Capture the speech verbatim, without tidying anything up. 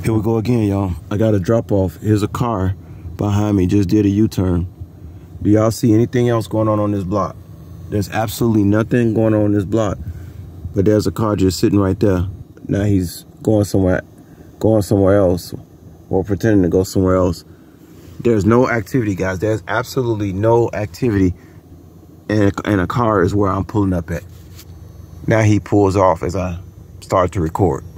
Here we go again, y'all. I got a drop off. Here's a car behind me, just did a U-turn. Do y'all see anything else going on on this block? There's absolutely nothing going on on this block, but there's a car just sitting right there. Now he's going somewhere, going somewhere else, or pretending to go somewhere else. There's no activity, guys. There's absolutely no activity, and a, and a car is where I'm pulling up at. Now he pulls off as I start to record.